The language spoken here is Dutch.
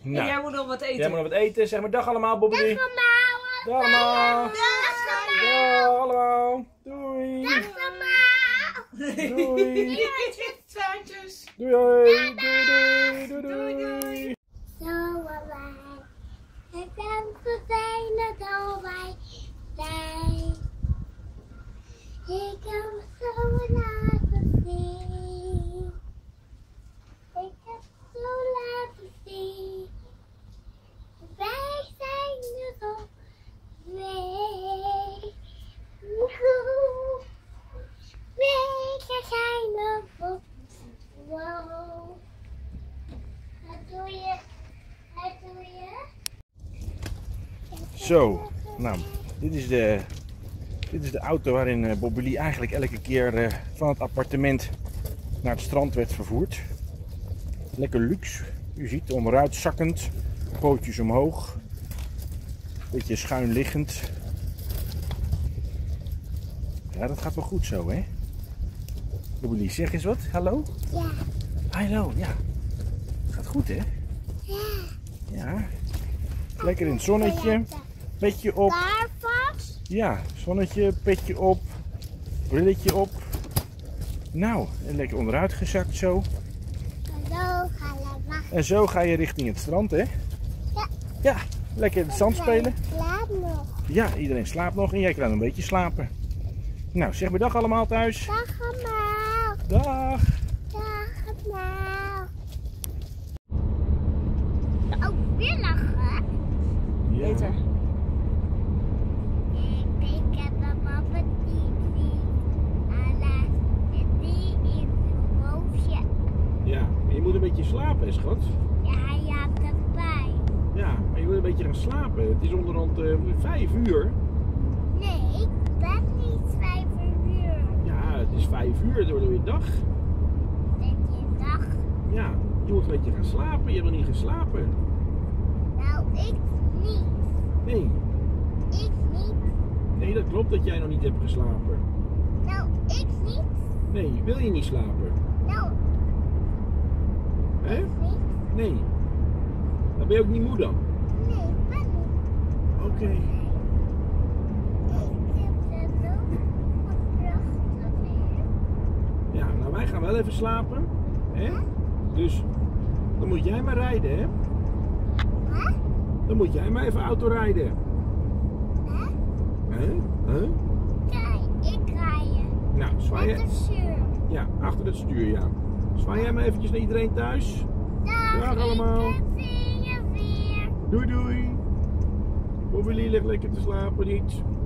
Nou, en jij moet nog wat eten. Jij moet nog wat eten. Zeg maar dag allemaal, Bobbelie. Dag allemaal. Dag allemaal. Dag allemaal. Dag allemaal. Doei. Dag allemaal. Doei. Traantjes. Doei. Doei. Doei. Doei. Doei. Zo allemaal. Het kan zo zijn dat al wij zijn. Ik kan zo laten zien. Ik heb zo laten zien. Wij zijn er op twee. Wij zijn er op. Wow. Wat doe je? Wat doe je? Zo, nou, dit is de auto waarin Bobbelie eigenlijk elke keer van het appartement naar het strand werd vervoerd. Lekker luxe. U ziet, onderuit zakkend, pootjes omhoog, beetje schuin liggend. Ja, dat gaat wel goed zo, hè? Bobbelie, zeg eens wat. Hallo? Ja. Hallo, ja. Gaat goed, hè? Ja. Ja. Lekker in het zonnetje. Petje op. Daar vast. Ja, zonnetje, petje op, brilletje op. Nou, en lekker onderuit gezakt zo. Hallo, allemaal. En zo ga je richting het strand, hè? Ja. Ja, lekker in het zand spelen. Slaap nog. Ja, iedereen slaapt nog en jij kan een beetje slapen. Nou, zeg maar dag allemaal thuis. Dag allemaal. Dag. Dag allemaal. Oh, weer lachen. Ja. Beter. Ik heb een papa TV. Alla, die is een boofje. Ja, maar je moet een beetje slapen, hè, schat. Ja, je hebt erbij. Ja, maar je moet een beetje gaan slapen. Het is onderhand 5 uur. Nee, ik ben niet 5 uur. Ja, het is 5 uur door de dag. Denk je dag? Ja, je moet een beetje gaan slapen. Je hebt nog niet geslapen. Nou, ik niet. Nee, Ik niet. nee, dat klopt dat jij nog niet hebt geslapen. Nou, ik niet. Nee, wil je niet slapen? Nou, Hè? ik niet. Nee. Dan ben je ook niet moe dan? Nee, ik ben niet. Oké. Ik heb het ook prachtig weer. Ja, nou wij gaan wel even slapen. Hè? Dus dan moet jij maar rijden, hè? Hè? Dan moet jij maar even auto rijden. Hè? Hè? Huh? Kijk, ik rij je. Nou, zwaai Met je. de stuur. Ja, achter het stuur, ja. Zwaai jij maar eventjes naar iedereen thuis. Dag allemaal. Ik zie je weer. Doei doei. Bobbelie ligt lekker te slapen, niet?